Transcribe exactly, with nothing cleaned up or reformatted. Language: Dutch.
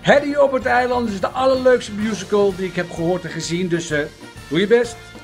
Harry op het eiland is de allerleukste musical die ik heb gehoord en gezien, dus uh, doe je best.